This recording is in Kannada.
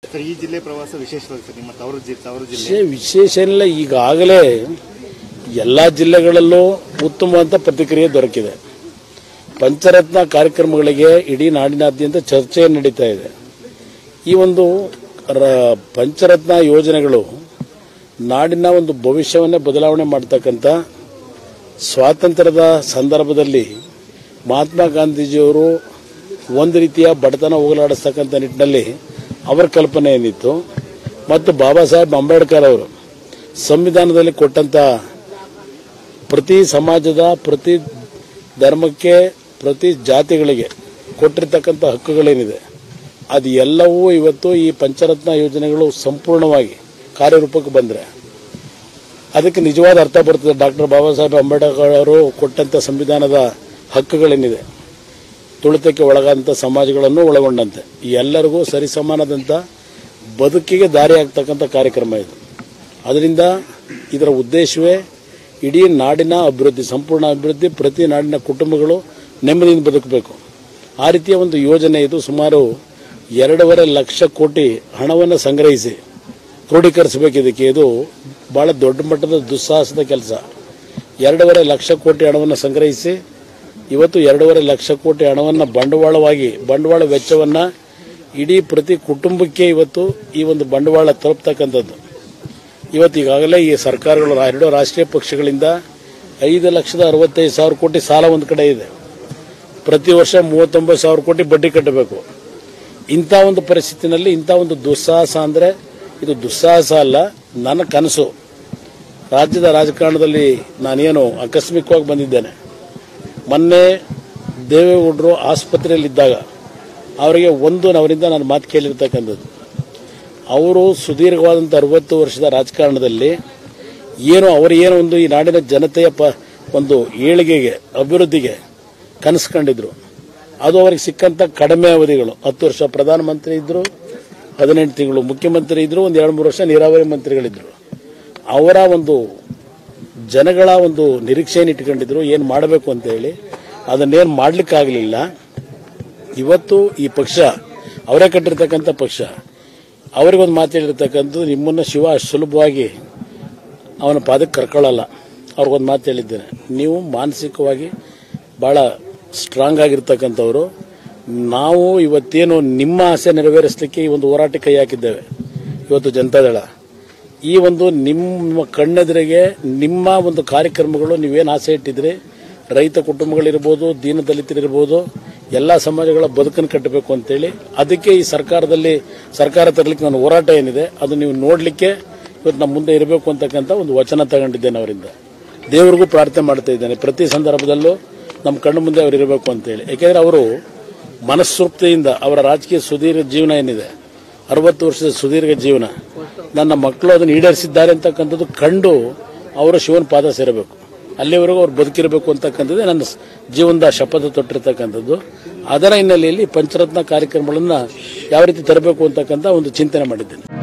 ಸರ್, ಈ ಜಿಲ್ಲೆ ಪ್ರವಾಸ ವಿಶೇಷವಾಗಿ ಸರ್, ನಿಮ್ಮ ತವರು ಜಿಲ್ಲೆ ವಿಶೇಷ ಏನಿಲ್ಲ. ಈಗಾಗಲೇ ಎಲ್ಲ ಜಿಲ್ಲೆಗಳಲ್ಲೂ ಉತ್ತಮವಾದ ಪ್ರತಿಕ್ರಿಯೆ ದೊರಕಿದೆ. ಪಂಚರತ್ನ ಕಾರ್ಯಕ್ರಮಗಳಿಗೆ ಇಡೀ ನಾಡಿನಾದ್ಯಂತ ಚರ್ಚೆ ನಡೀತಾ ಇದೆ. ಈ ಒಂದು ಪಂಚರತ್ನ ಯೋಜನೆಗಳು ನಾಡಿನ ಒಂದು ಭವಿಷ್ಯವನ್ನೇ ಬದಲಾವಣೆ ಮಾಡತಕ್ಕಂಥ, ಸ್ವಾತಂತ್ರ್ಯದ ಸಂದರ್ಭದಲ್ಲಿ ಮಹಾತ್ಮ ಗಾಂಧೀಜಿಯವರು ಒಂದು ರೀತಿಯ ಬಡತನ ಹೋಗಲಾಡಿಸ್ತಕ್ಕಂಥ ನಿಟ್ಟಿನಲ್ಲಿ ಅವರ ಕಲ್ಪನೆ ಏನಿತ್ತು, ಮತ್ತು ಬಾಬಾ ಸಾಹೇಬ್ ಅಂಬೇಡ್ಕರ್ ಅವರು ಸಂವಿಧಾನದಲ್ಲಿ ಕೊಟ್ಟಂತ ಪ್ರತಿ ಸಮಾಜದ, ಪ್ರತಿ ಧರ್ಮಕ್ಕೆ, ಪ್ರತಿ ಜಾತಿಗಳಿಗೆ ಕೊಟ್ಟಿರ್ತಕ್ಕಂಥ ಹಕ್ಕುಗಳೇನಿದೆ ಅದು ಎಲ್ಲವೂ ಇವತ್ತು ಈ ಪಂಚರತ್ನ ಯೋಜನೆಗಳು ಸಂಪೂರ್ಣವಾಗಿ ಕಾರ್ಯರೂಪಕ್ಕೆ ಬಂದರೆ ಅದಕ್ಕೆ ನಿಜವಾದ ಅರ್ಥ ಬರ್ತದೆ. ಡಾಕ್ಟರ್ ಬಾಬಾ ಸಾಹೇಬ್ ಅಂಬೇಡ್ಕರ್ ಅವರು ಕೊಟ್ಟಂತ ಸಂವಿಧಾನದ ಹಕ್ಕುಗಳೇನಿದೆ, ತುಳಿತಕ್ಕೆ ಒಳಗಾದಂಥ ಸಮಾಜಗಳನ್ನು ಒಳಗೊಂಡಂತೆ ಎಲ್ಲರಿಗೂ ಸರಿಸಮಾನದಂಥ ಬದುಕಿಗೆ ದಾರಿ ಆಗ್ತಕ್ಕಂಥ ಕಾರ್ಯಕ್ರಮ ಇದು. ಅದರಿಂದ ಇದರ ಉದ್ದೇಶವೇ ಇಡೀ ನಾಡಿನ ಅಭಿವೃದ್ಧಿ, ಸಂಪೂರ್ಣ ಅಭಿವೃದ್ಧಿ, ಪ್ರತಿ ನಾಡಿನ ಕುಟುಂಬಗಳು ನೆಮ್ಮದಿಯಿಂದ ಬದುಕಬೇಕು. ಆ ರೀತಿಯ ಒಂದು ಯೋಜನೆ ಇದು. ಸುಮಾರು 2.5 ಲಕ್ಷ ಕೋಟಿ ಹಣವನ್ನು ಸಂಗ್ರಹಿಸಿ ಕ್ರೋಢೀಕರಿಸಬೇಕು. ಇದಕ್ಕೆ ಇದು ಬಹಳ ದೊಡ್ಡ ಮಟ್ಟದ ದುಸ್ಸಾಹಸದ ಕೆಲಸ. 2.5 ಲಕ್ಷ ಕೋಟಿ ಹಣವನ್ನು ಸಂಗ್ರಹಿಸಿ ಇವತ್ತು 2.5 ಲಕ್ಷ ಕೋಟಿ ಹಣವನ್ನು ಬಂಡವಾಳ ವೆಚ್ಚವನ್ನು ಇಡೀ ಪ್ರತಿ ಕುಟುಂಬಕ್ಕೆ ಇವತ್ತು ಈ ಒಂದು ಬಂಡವಾಳ ತಲುಪತಕ್ಕಂಥದ್ದು. ಇವತ್ತು ಈಗಾಗಲೇ ಈ ಸರ್ಕಾರಗಳು, 2 ರಾಷ್ಟ್ರೀಯ ಪಕ್ಷಗಳಿಂದ 5,65,000 ಕೋಟಿ ಸಾಲ ಒಂದು ಕಡೆ ಇದೆ. ಪ್ರತಿ ವರ್ಷ 39,000 ಕೋಟಿ ಬಡ್ಡಿ ಕಟ್ಟಬೇಕು. ಇಂಥ ಒಂದು ಪರಿಸ್ಥಿತಿನಲ್ಲಿ ಇಂಥ ಒಂದು ದುಸ್ಸಾಹಸ ಅಂದರೆ ಇದು ದುಸ್ಸಾಹಸ ಅಲ್ಲ, ನನ್ನ ಕನಸು. ರಾಜ್ಯದ ರಾಜಕಾರಣದಲ್ಲಿ ನಾನೇನು ಆಕಸ್ಮಿಕವಾಗಿ ಬಂದಿದ್ದೇನೆ. ಮೊನ್ನೆ ದೇವೇಗೌಡರು ಆಸ್ಪತ್ರೆಯಲ್ಲಿದ್ದಾಗ ಅವರಿಂದ ನಾನು ಮಾತು ಕೇಳಿರ್ತಕ್ಕಂಥದ್ದು, ಅವರು ಸುದೀರ್ಘವಾದಂಥ 60 ವರ್ಷದ ರಾಜಕಾರಣದಲ್ಲಿ ಅವರೇನೋ ಒಂದು ಈ ನಾಡಿನ ಜನತೆಯ ಒಂದು ಏಳಿಗೆಗೆ, ಅಭಿವೃದ್ಧಿಗೆ ಕನಸು ಕಂಡಿದ್ರು. ಅದು ಅವರಿಗೆ ಸಿಕ್ಕಂತ ಕಡಿಮೆ ಅವಧಿಗಳು. 10 ವರ್ಷ ಪ್ರಧಾನಮಂತ್ರಿ ಇದ್ರು, 18 ತಿಂಗಳು ಮುಖ್ಯಮಂತ್ರಿ ಇದ್ರು, ಒಂದು 2-3 ವರ್ಷ ನೀರಾವರಿ ಮಂತ್ರಿಗಳಿದ್ರು. ಅವರ ಒಂದು ಜನಗಳ ಒಂದು ನಿರೀಕ್ಷೆಯನ್ನು ಇಟ್ಕೊಂಡಿದ್ರು, ಏನು ಮಾಡಬೇಕು ಅಂತ ಹೇಳಿ. ಅದನ್ನೇನು ಮಾಡಲಿಕ್ಕಾಗಲಿಲ್ಲ. ಇವತ್ತು ಈ ಪಕ್ಷ, ಅವರೇ ಕಟ್ಟಿರ್ತಕ್ಕಂಥ ಪಕ್ಷ, ಅವರಿಗೊಂದು ಮಾತಾಡಿರ್ತಕ್ಕಂಥದ್ದು, ನಿಮ್ಮನ್ನು ಶಿವ ಅಷ್ಟು ಸುಲಭವಾಗಿ ಅವನ ಪಾದಕ್ಕೆ ಕರ್ಕೊಳ್ಳಲ್ಲ. ಅವ್ರಿಗೊಂದು ಮಾತು ಹೇಳಿದ್ದೇನೆ, ನೀವು ಮಾನಸಿಕವಾಗಿ ಬಹಳ ಸ್ಟ್ರಾಂಗ್ ಆಗಿರ್ತಕ್ಕಂಥವ್ರು. ನಾವು ಇವತ್ತೇನು ನಿಮ್ಮ ಆಸೆ ನೆರವೇರಿಸಲಿಕ್ಕೆ ಈ ಒಂದು ಹೋರಾಟಕ್ಕೆ ಕೈ ಹಾಕಿದ್ದೇವೆ. ಇವತ್ತು ಜನತಾದಳ ಈ ಒಂದು ನಿಮ್ಮ ಕಣ್ಣೆದುರಿಗೆ ನಿಮ್ಮ ಒಂದು ಕಾರ್ಯಕ್ರಮಗಳು, ನೀವೇನು ಆಸೆ ಇಟ್ಟಿದ್ರಿ, ರೈತ ಕುಟುಂಬಗಳಿರ್ಬೋದು, ದೀನದಲಿತರಿರ್ಬೋದು, ಎಲ್ಲ ಸಮಾಜಗಳ ಬದುಕನ್ನು ಕಟ್ಟಬೇಕು ಅಂತೇಳಿ, ಅದಕ್ಕೆ ಈ ಸರ್ಕಾರ ತರಲಿಕ್ಕೆ ನನ್ನ ಹೋರಾಟ ಏನಿದೆ ಅದು ನೀವು ನೋಡಲಿಕ್ಕೆ ಇವತ್ತು ನಮ್ಮ ಮುಂದೆ ಇರಬೇಕು ಅಂತಕ್ಕಂಥ ಒಂದು ವಚನ ತಗೊಂಡಿದ್ದೇನೆ ಅವರಿಂದ. ದೇವರಿಗೂ ಪ್ರಾರ್ಥನೆ ಮಾಡ್ತಾ ಇದ್ದೇನೆ, ಪ್ರತಿ ಸಂದರ್ಭದಲ್ಲೂ ನಮ್ಮ ಕಣ್ಣು ಮುಂದೆ ಅವರು ಇರಬೇಕು ಅಂತೇಳಿ. ಯಾಕೆಂದ್ರೆ ಅವರು ಮನಸ್ಸೂಕ್ತಿಯಿಂದ ಅವರ ರಾಜಕೀಯ ಸುದೀರ್ಘ ಜೀವನ ಏನಿದೆ, 60 ವರ್ಷದ ಸುದೀರ್ಘ ಜೀವನ, ನನ್ನ ಮಕ್ಕಳು ಅದನ್ನು ಈಡೇರಿಸಿದ್ದಾರೆ ಅಂತಕ್ಕಂಥದ್ದು ಕಂಡು ಅವರು ಶಿವನ ಪಾದ ಸೇರಬೇಕು. ಅಲ್ಲಿವರೆಗೂ ಅವ್ರು ಬದುಕಿರಬೇಕು ಅಂತಕ್ಕಂಥದ್ದೇ ನನ್ನ ಜೀವನದ ಶಪಥ ತೊಟ್ಟಿರ್ತಕ್ಕಂಥದ್ದು. ಅದರ ಹಿನ್ನೆಲೆಯಲ್ಲಿ ಪಂಚರತ್ನ ಕಾರ್ಯಕ್ರಮಗಳನ್ನು ಯಾವ ರೀತಿ ತರಬೇಕು ಅಂತಕ್ಕಂಥ ಒಂದು ಚಿಂತನೆ ಮಾಡಿದ್ದೇನೆ.